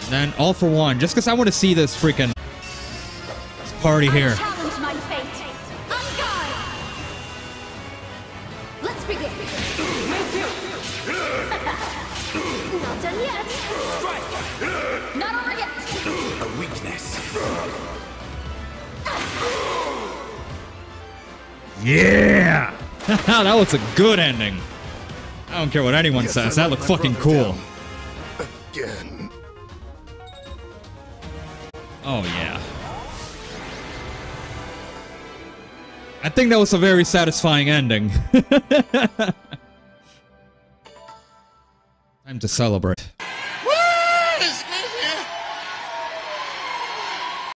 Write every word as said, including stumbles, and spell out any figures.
Then all for one, just because I want to see this freaking this party here. I challenge my fate. On guard. Let's begin. Not done yet. Not over yet. A weakness. Yeah! That was a good ending. I don't care what anyone Yes, says. I That let looked my fucking brother cool. down. Again. Oh, yeah. I think that was a very satisfying ending. Time to celebrate.